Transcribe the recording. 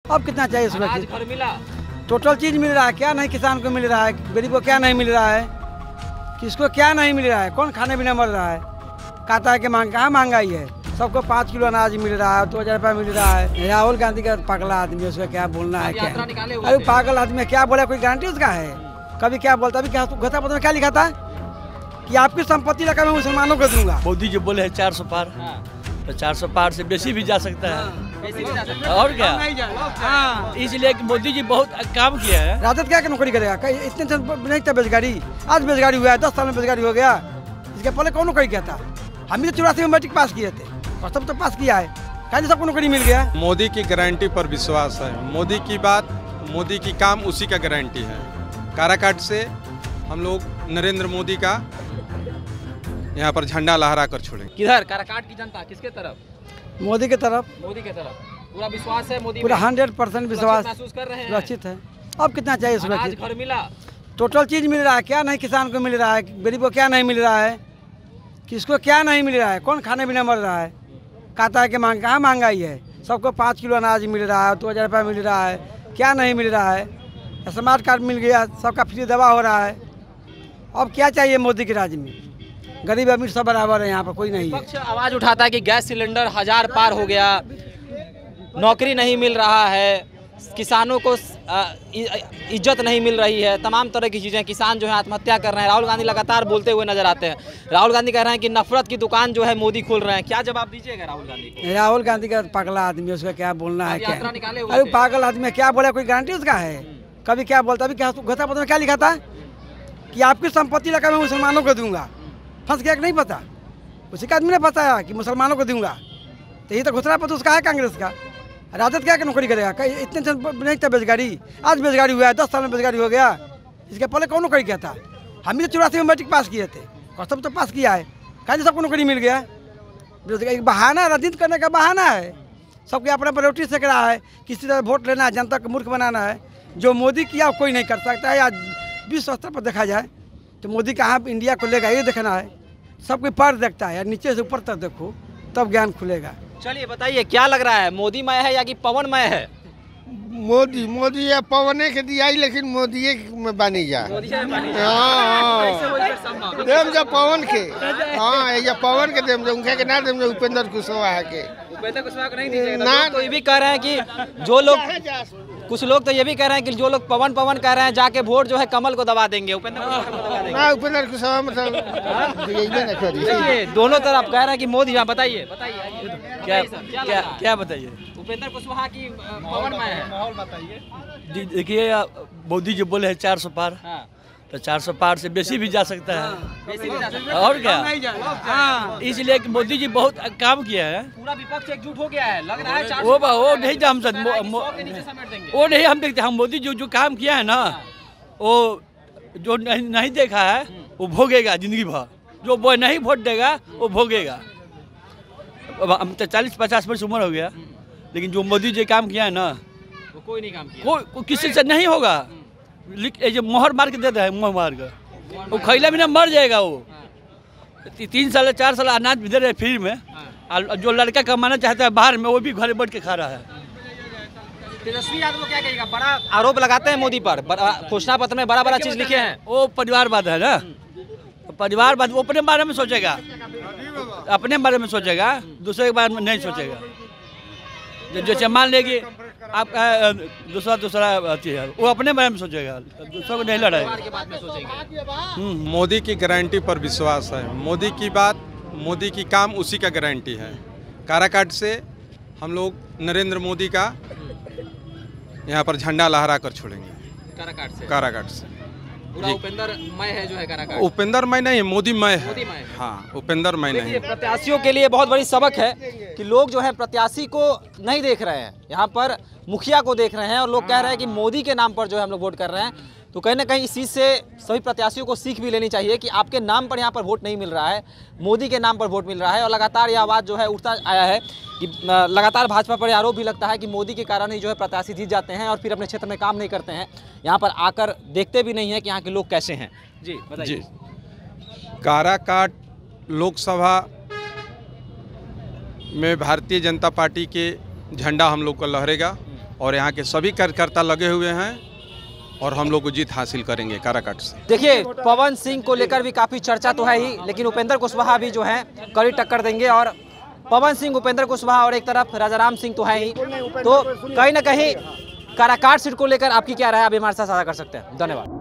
अब कितना चाहिए इसमें? घर मिला, टोटल चीज मिल रहा है, क्या नहीं किसान को मिल रहा है, गरीब को क्या नहीं मिल रहा है, किसको क्या नहीं मिल रहा है, कौन खाने पीने मर रहा है। कहता है कि कहाँ महंगाई है, सबको 5 किलो अनाज मिल रहा है, 2000 रुपया मिल रहा है। राहुल गांधी का पागल आदमी, उसका क्या बोलना है, क्या अरे पागल आदमी क्या बोला, कोई गारंटी उसका है? कभी क्या बोलता, अभी क्या घोषणा पत्र में क्या लिखा था कि आपकी संपत्ति लगा मैं मुसलमानों को दूंगा। मोदी जी बोले हैं 400 पार, तो 400 पार से बेसी भी जा सकता है और क्या। इसलिए कि मोदी जी बहुत काम किया है। राजद क्या नौकरी करेगा? इतने नहीं था बेरोजगारी, आज बेरोजगारी हुआ है, 10 साल में बेरोजगारी हो गया। इसके पहले कौन नौकरी किया था? हम भी तो 84 में मैट्रिक पास किए थे और सब तो पास किया है, कहीं सबको नौकरी मिल गया। मोदी की गारंटी पर विश्वास है, मोदी की बात, मोदी की काम उसी का गारंटी है। काराकाट से हम लोग नरेंद्र मोदी का यहाँ पर झंडा लहरा कर छोड़ेंगे। किधर काराकाट की जनता किसके तरफ? मोदी की तरफ, मोदी के तरफ पूरा विश्वास है। मोदी पूरा 100% विश्वास महसूस कर रहे हैं, सुरक्षित है। अब कितना चाहिए इसमें? घर मिला, टोटल चीज मिल रहा है, क्या नहीं किसान को मिल रहा है, गरीब को क्या नहीं मिल रहा है, किसको क्या नहीं मिल रहा है, कौन खाने पीने मर रहा है। कहता है कि कहाँ महंगाई है, सबको 5 किलो अनाज मिल रहा है, 2000 रुपया मिल रहा है, क्या नहीं मिल रहा है। स्मार्ट कार्ड मिल गया, सबका फ्री दवा हो रहा है। अब क्या चाहिए मोदी के राज्य में? गरीब अमीर सब बराबर है, यहाँ पर कोई नहीं है। पक्ष आवाज उठाता है कि गैस सिलेंडर 1000 पार हो गया, नौकरी नहीं मिल रहा है, किसानों को इज्जत नहीं मिल रही है, तमाम तरह की चीज़ें, किसान जो है आत्महत्या कर रहे हैं। राहुल गांधी लगातार बोलते हुए नजर आते हैं। राहुल गांधी कह रहे हैं कि नफरत की दुकान जो है मोदी खोल रहे हैं। क्या जवाब दीजिएगा राहुल गांधी को? राहुल गांधी का पागला आदमी, उसका क्या बोलना है, क्या निकाले अरे पागल आदमी क्या बोला, कोई गारंटी उसका है? कभी क्या बोलता, अभी क्या घोषणा पत्र में क्या लिखा था कि आपकी संपत्ति लगा मैं मुसलमानों को दूंगा। फंस गया कि नहीं पता? उसी का आदमी ने बताया कि मुसलमानों को दूंगा, तो यही तो घोषणा पत्र उसका है कांग्रेस का। राजद क्या नौकरी करेगा? इतने नहीं था बेरोजगारी, आज बेरोजगारी हुआ है, 10 साल में बेरोजगारी हो गया। इसके पहले कौन नौकरी किया था? हम भी तो 84 में मैट्रिक पास किए थे और सब तो पास किया है, कहीं सबको नौकरी मिल गया। बेरोजगारी बहाना, राजनीति करने का बहाना है। सबके अपना पर रोटी सेक रहा है, किसी तरह वोट लेना है, जनता को मूर्ख बनाना है। जो मोदी किया कोई नहीं कर सकता है। आज विश्व स्तर पर देखा जाए तो मोदी कहाँ इंडिया को लेगा, ये देखना है। सब कोई पर देखता है, नीचे से ऊपर तक देखो तब ज्ञान खुलेगा। चलिए बताइए क्या लग रहा है, मोदीमय है या कि पवनमय है? मोदी या पवने के दिया, लेकिन मोदी में बनी जा। देम जो पवन के, हाँ ये पवन के देम जो, उनके के ना देम जो उपेंद्र कुशवाहा के। उपेंद्र कुशवाहा को नहीं दीजिएगा ना? तो ये भी कह रहे हैं कि जो लोग, कुछ लोग तो ये भी कह रहे हैं कि जो लोग पवन पवन कह रहे हैं, जाके वोट जो है कमल को दबा देंगे, उपेंद्र कुशवाहा को दबा देंगे। ना उपेंद्र कुशवाहा मतलब देखिए दोनों तरफ कह रहे हैं कि मोदी। हाँ बताइए क्या बताइए? उपेंद्र कुशवाहा की पवनमय है, माहौल बताइए। देखिए मोदी जी बोले हैं 400 पार, तो 400 पार से बेसी भी जा सकता है और क्या। इसलिए कि मोदी जी बहुत काम किया है। पूरा विपक्ष एकजुट हो गया है, लग रहा है। वो नहीं हम वो नहीं हम देखते। हम मोदी जी जो काम किया है ना, वो जो नहीं देखा है वो भोगेगा जिंदगी भर। जो वो नहीं वोट देगा वो भोगेगा। हम तो 40-50 वर्ष उम्र हो गया, लेकिन जो मोदी जी काम किया है ना, वो कोई नहीं काम किया, कोई किसी से नहीं होगा। जो मोहर मार के दे रहा है, मोहर मार कर वो खैला बिना मर जाएगा। वो 3 साल 4 साल अनाज भी दे रहे फ्री में। और जो लड़का कमाना चाहता है बाहर में, वो भी घर बैठ के खा रहा है। तेजस्वी यादव क्या कहेगा? बड़ा आरोप लगाते हैं मोदी पर, घोषणा पत्र में बड़ा चीज लिखे हैं। वो परिवारवाद है ना, परिवारवाद। वो अपने बारे में सोचेगा, अपने बारे में सोचेगा, दूसरे के बारे में नहीं सोचेगा। जैसे मान लेगी आप दूसरा है, वो अपने बारे में सोचेगा, दूसरों को नहीं लड़ाएगा। मोदी की गारंटी पर विश्वास है, मोदी की बात, मोदी की काम उसी का गारंटी है। काराकाट से हम लोग नरेंद्र मोदी का यहाँ पर झंडा लहरा कर छोड़ेंगे। काराकाट से पूरा उपेंद्रमय है जो है काराकाट। उपेंद्रमय नहीं, मोदीमय है। हाँ, उपेंद्रमय नहीं। प्रत्याशियों के लिए बहुत बड़ी सबक है कि लोग जो है प्रत्याशी को नहीं देख रहे हैं, यहाँ पर मुखिया को देख रहे हैं। और लोग कह रहे हैं कि मोदी के नाम पर जो है हम लोग वोट कर रहे हैं। तो कहीं ना कहीं इस चीज़ से सभी प्रत्याशियों को सीख भी लेनी चाहिए कि आपके नाम पर यहाँ पर वोट नहीं मिल रहा है, मोदी के नाम पर वोट मिल रहा है। और लगातार यह आवाज़ जो है उठता आया है कि लगातार भाजपा पर आरोप भी लगता है कि मोदी के कारण ही जो है प्रत्याशी जीत जाते हैं और फिर अपने क्षेत्र में काम नहीं करते हैं, यहाँ पर आकर देखते भी नहीं है कि यहाँ के लोग कैसे हैं। जी बताइए। काराकाट लोकसभा में भारतीय जनता पार्टी के झंडा हम लोग का लहरेगा। और यहाँ के सभी कार्यकर्ता लगे हुए हैं और हम लोग को जीत हासिल करेंगे काराकाट से। देखिए, पवन सिंह को लेकर भी काफ़ी चर्चा तो है ही, लेकिन उपेंद्र कुशवाहा भी जो है कड़ी टक्कर देंगे। और पवन सिंह, उपेंद्र कुशवाहा और एक तरफ राजाराम सिंह तो है ही, तो कहीं ना कहीं काराकाट सीट को लेकर आपकी क्या राय है, आप हमारे साथ साझा कर सकते हैं। धन्यवाद।